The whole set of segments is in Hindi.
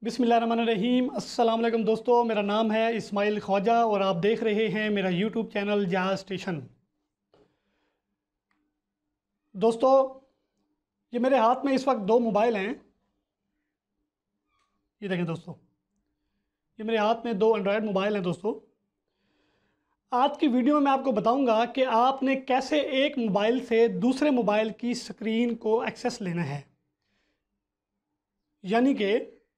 बिस्मिल्लाहिर्रहमानिर्रहीम। अस्सलाम वालेकुम दोस्तों, मेरा नाम है इस्माइल ख्वाजा और आप देख रहे हैं मेरा यूट्यूब चैनल जहाज स्टेशन। दोस्तों, ये मेरे हाथ में इस वक्त दो मोबाइल हैं। ये देखें दोस्तों, ये मेरे हाथ में दो एंड्रॉयड मोबाइल हैं। दोस्तों, आज की वीडियो में मैं आपको बताऊंगा कि आपने कैसे एक मोबाइल से दूसरे मोबाइल की स्क्रीन को एक्सेस लेना है। यानी कि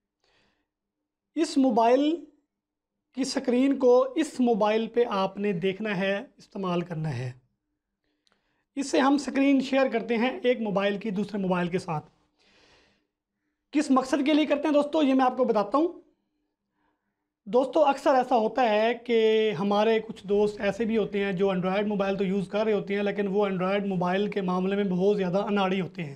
इस मोबाइल की स्क्रीन को इस मोबाइल पे आपने देखना है, इस्तेमाल करना है। इससे हम स्क्रीन शेयर करते हैं एक मोबाइल की दूसरे मोबाइल के साथ। किस मकसद के लिए करते हैं दोस्तों, ये मैं आपको बताता हूँ। दोस्तों, अक्सर ऐसा होता है कि हमारे कुछ दोस्त ऐसे भी होते हैं जो एंड्रॉयड मोबाइल तो यूज़ कर रहे होते हैं, लेकिन वो एंड्रॉयड मोबाइल के मामले में बहुत ज़्यादा अनाड़ी होते हैं।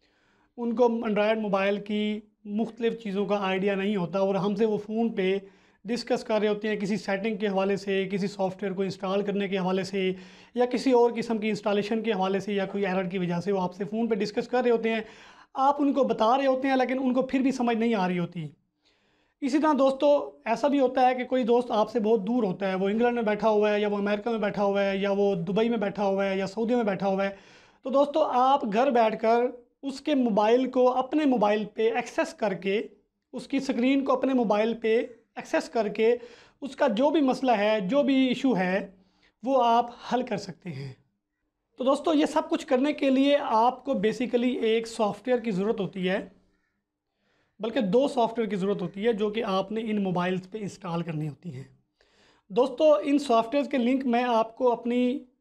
उनको एंड्रॉयड मोबाइल की मुख्तलिफ़ चीज़ों का आइडिया नहीं होता और हमसे वो फ़ोन पे डिस्कस कर रहे होते हैं किसी सेटिंग के हवाले से, किसी सॉफ्टवेयर को इंस्टॉल करने के हवाले से, या किसी और किस्म की इंस्टॉलेशन के हवाले से, या कोई एरर की वजह से वो आपसे फ़ोन पे डिस्कस कर रहे होते हैं। आप उनको बता रहे होते हैं लेकिन उनको फिर भी समझ नहीं आ रही होती। इसी तरह दोस्तों, ऐसा भी होता है कि कोई दोस्त आपसे बहुत दूर होता है, वो इंग्लैंड में बैठा हुआ है, या वो अमेरिका में बैठा हुआ है, या वो दुबई में बैठा हुआ है, या सऊदी में बैठा हुआ है। तो दोस्तों, आप घर बैठकर उसके मोबाइल को अपने मोबाइल पे एक्सेस करके, उसकी स्क्रीन को अपने मोबाइल पे एक्सेस करके उसका जो भी मसला है, जो भी इशू है, वो आप हल कर सकते हैं। तो दोस्तों, ये सब कुछ करने के लिए आपको बेसिकली एक सॉफ्टवेयर की ज़रूरत होती है, बल्कि दो सॉफ्टवेयर की ज़रूरत होती है जो कि आपने इन मोबाइल्स पे इंस्टॉल करनी होती हैं। दोस्तों, इन सॉफ्टवेयर के लिंक मैं आपको अपनी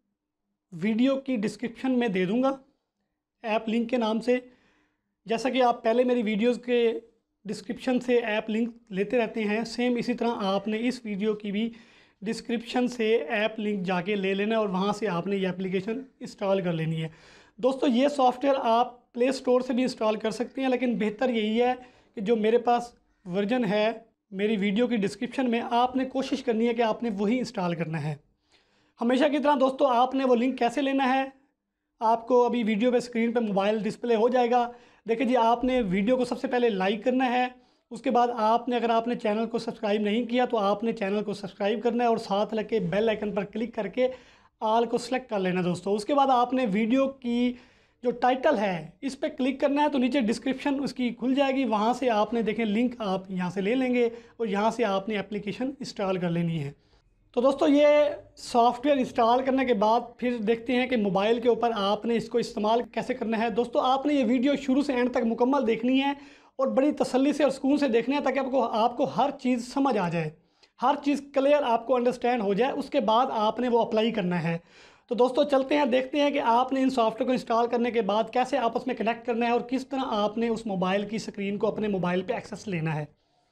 वीडियो की डिस्क्रिप्शन में दे दूँगा, ऐप लिंक के नाम से। जैसा कि आप पहले मेरी वीडियोस के डिस्क्रिप्शन से ऐप लिंक लेते रहते हैं, सेम इसी तरह आपने इस वीडियो की भी डिस्क्रिप्शन से ऐप लिंक जाके ले लेना है और वहाँ से आपने ये एप्लीकेशन इंस्टॉल कर लेनी है। दोस्तों, ये सॉफ्टवेयर आप प्ले स्टोर से भी इंस्टॉल कर सकते हैं, लेकिन बेहतर यही है कि जो मेरे पास वर्जन है मेरी वीडियो की डिस्क्रिप्शन में, आपने कोशिश करनी है कि आपने वही इंस्टॉल करना है। हमेशा की तरह दोस्तों, आपने वो लिंक कैसे लेना है, आपको अभी वीडियो पे स्क्रीन पे मोबाइल डिस्प्ले हो जाएगा। देखिए जी, आपने वीडियो को सबसे पहले लाइक करना है। उसके बाद अगर आपने चैनल को सब्सक्राइब नहीं किया तो आपने चैनल को सब्सक्राइब करना है और साथ लगे बेल आइकन पर क्लिक करके ऑल को सिलेक्ट कर लेना दोस्तों। उसके बाद आपने वीडियो की जो टाइटल है इस पर क्लिक करना है, तो नीचे डिस्क्रिप्शन उसकी खुल जाएगी, वहाँ से आपने देखें लिंक आप यहाँ से ले लेंगे और यहाँ से आपने एप्लीकेशन इंस्टॉल कर लेनी है। तो दोस्तों, ये सॉफ्टवेयर इंस्टॉल करने के बाद फिर देखते हैं कि मोबाइल के ऊपर आपने इसको इस्तेमाल कैसे करना है। दोस्तों, आपने ये वीडियो शुरू से एंड तक मुकम्मल देखनी है और बड़ी तसल्ली से और सुकून से देखनी है, ताकि आपको हर चीज़ समझ आ जाए, हर चीज़ क्लियर आपको अंडरस्टैंड हो जाए। उसके बाद आपने वो अप्लाई करना है। तो दोस्तों, चलते हैं, देखते हैं कि आपने इन सॉफ्टवेयर को इंस्टॉल करने के बाद कैसे आपस में कनेक्ट करना है और किस तरह आपने उस मोबाइल की स्क्रीन को अपने मोबाइल पर एक्सेस लेना है।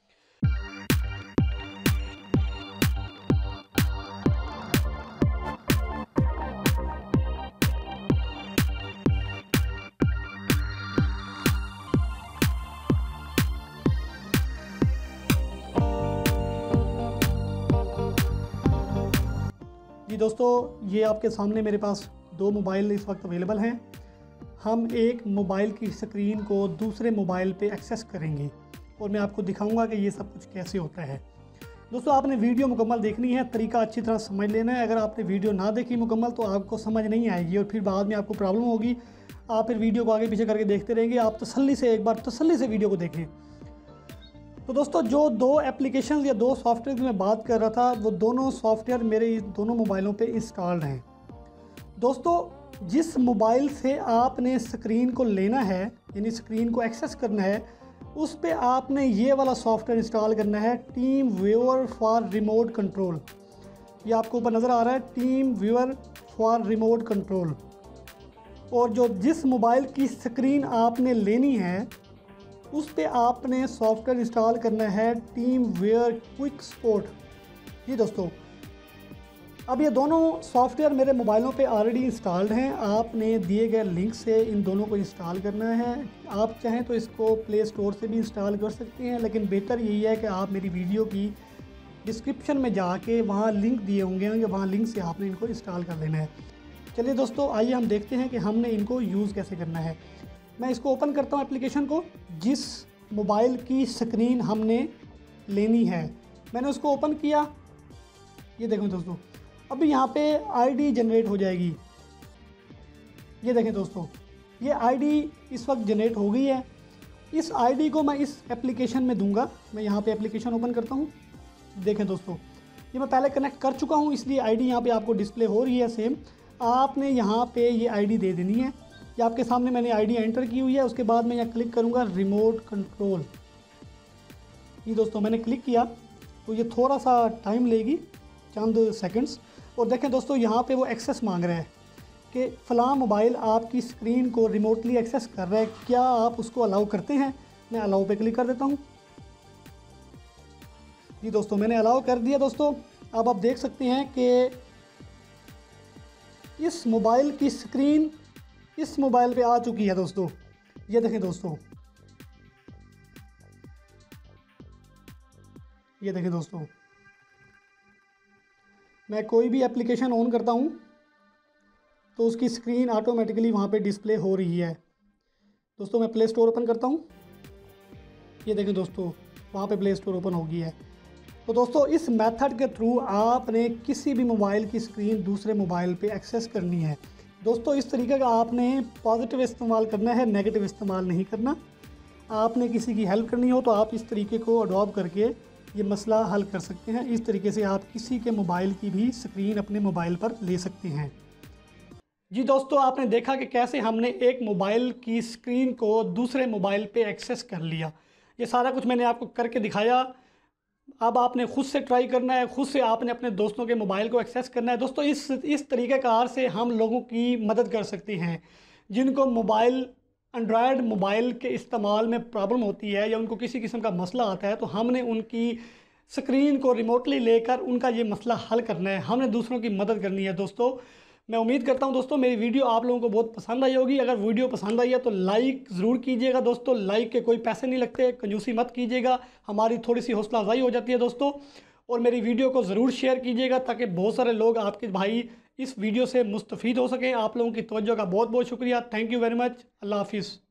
जी दोस्तों, ये आपके सामने मेरे पास दो मोबाइल इस वक्त अवेलेबल हैं। हम एक मोबाइल की स्क्रीन को दूसरे मोबाइल पे एक्सेस करेंगे और मैं आपको दिखाऊंगा कि ये सब कुछ कैसे होता है। दोस्तों, आपने वीडियो मुकम्मल देखनी है, तरीका अच्छी तरह समझ लेना है। अगर आपने वीडियो ना देखी मुकम्मल तो आपको समझ नहीं आएगी और फिर बाद में आपको प्रॉब्लम होगी। आप फिर वीडियो को आगे पीछे करके देखते रहेंगे। आप एक बार तसल्ली से वीडियो को देखें। तो दोस्तों, जो दो एप्लीकेशन या दो सॉफ्टवेयर की मैं बात कर रहा था, वो दोनों सॉफ्टवेयर मेरे दोनों मोबाइलों पे इंस्टॉल्ड हैं। दोस्तों, जिस मोबाइल से आपने स्क्रीन को लेना है, यानी स्क्रीन को एक्सेस करना है, उस पे आपने ये वाला सॉफ्टवेयर इंस्टॉल करना है, TeamViewer फॉर रिमोट कंट्रोल। ये आपको ऊपर नज़र आ रहा है, TeamViewer फॉर रिमोट कंट्रोल। और जिस मोबाइल की स्क्रीन आपने लेनी है उस पे आपने सॉफ्टवेयर इंस्टॉल करना है, TeamViewer QuickSupport। जी दोस्तों, अब ये दोनों सॉफ्टवेयर मेरे मोबाइलों पे ऑलरेडी इंस्टॉल्ड हैं। आपने दिए गए लिंक से इन दोनों को इंस्टॉल करना है। आप चाहें तो इसको प्ले स्टोर से भी इंस्टॉल कर सकते हैं, लेकिन बेहतर यही है कि आप मेरी वीडियो की डिस्क्रिप्शन में जाके वहाँ लिंक दिए होंगे, वहाँ लिंक से आपने इनको इंस्टॉल कर लेना है। चलिए दोस्तों, आइए हम देखते हैं कि हमने इनको यूज़ कैसे करना है। मैं इसको ओपन करता हूँ एप्लीकेशन को। जिस मोबाइल की स्क्रीन हमने लेनी है। मैंने उसको ओपन किया, ये देखें दोस्तों, अभी यहाँ पे आईडी जनरेट हो जाएगी। ये देखें दोस्तों, ये आईडी इस वक्त जनरेट हो गई है। इस आईडी को मैं इस एप्लीकेशन में दूंगा। मैं यहाँ पे एप्लीकेशन ओपन करता हूँ। देखें दोस्तों, ये मैं पहले कनेक्ट कर चुका हूँ, इसलिए आईडी यहाँ पे आपको डिस्प्ले हो रही है। सेम आपने यहाँ पे ये आईडी दे देनी है। ये आपके सामने मैंने आईडी एंटर की हुई है। उसके बाद मैं यहाँ क्लिक करूँगा रिमोट कंट्रोल। ये दोस्तों मैंने क्लिक किया तो ये थोड़ा सा टाइम लेगी, चंद सेकंड्स। और देखें दोस्तों, यहाँ पे वो एक्सेस मांग रहा है कि फ़लाँ मोबाइल आपकी स्क्रीन को रिमोटली एक्सेस कर रहा है, क्या आप उसको अलाउ करते हैं। मैं अलाउ पे क्लिक कर देता हूँ। जी दोस्तों, मैंने अलाउ कर दिया। दोस्तों अब आप देख सकते हैं कि इस मोबाइल की स्क्रीन इस मोबाइल पे आ चुकी है। दोस्तों ये देखें दोस्तों, ये देखें दोस्तों, मैं कोई भी एप्लीकेशन ऑन करता हूँ तो उसकी स्क्रीन ऑटोमेटिकली वहाँ पे डिस्प्ले हो रही है। दोस्तों मैं प्ले स्टोर ओपन करता हूँ। ये देखें दोस्तों, वहाँ पे प्ले स्टोर ओपन हो गई है। तो दोस्तों इस मेथड के थ्रू आपने किसी भी मोबाइल की स्क्रीन दूसरे मोबाइल पे एक्सेस करनी है। दोस्तों इस तरीके का आपने पॉजिटिव इस्तेमाल करना है, नेगेटिव इस्तेमाल नहीं करना। आपने किसी की हेल्प करनी हो तो आप इस तरीके को अडॉप्ट करके ये मसला हल कर सकते हैं। इस तरीके से आप किसी के मोबाइल की भी स्क्रीन अपने मोबाइल पर ले सकते हैं। जी दोस्तों, आपने देखा कि कैसे हमने एक मोबाइल की स्क्रीन को दूसरे मोबाइल पे एक्सेस कर लिया। ये सारा कुछ मैंने आपको करके दिखाया। अब आपने ख़ुद से ट्राई करना है, ख़ुद से आपने अपने दोस्तों के मोबाइल को एक्सेस करना है। दोस्तों इस तरीक़ेकार से हम लोगों की मदद कर सकते हैं जिनको एंड्रॉयड मोबाइल के इस्तेमाल में प्रॉब्लम होती है या उनको किसी किस्म का मसला आता है। तो हमने उनकी स्क्रीन को रिमोटली लेकर उनका ये मसला हल करना है, हमने दूसरों की मदद करनी है। दोस्तों मैं उम्मीद करता हूँ दोस्तों मेरी वीडियो आप लोगों को बहुत पसंद आई होगी। अगर वीडियो पसंद आई है तो लाइक ज़रूर कीजिएगा। दोस्तों लाइक के कोई पैसे नहीं लगते, कंजूसी मत कीजिएगा, हमारी थोड़ी सी हौसला अफजाई हो जाती है दोस्तों। और मेरी वीडियो को ज़रूर शेयर कीजिएगा ताकि बहुत सारे लोग आपके भाई इस वीडियो से मुस्तफ़ीद हो सकें। आप लोगों की तवज्जो का बहुत बहुत शुक्रिया। Thank you very much. अल्लाह हाफिज़।